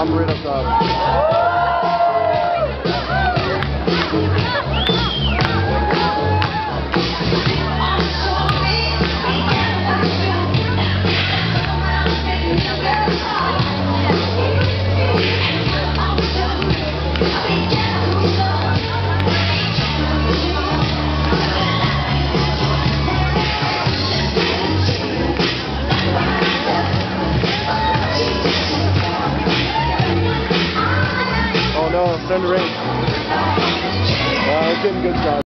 top, right up top. Oh no, it's starting to rain. It's getting good shots.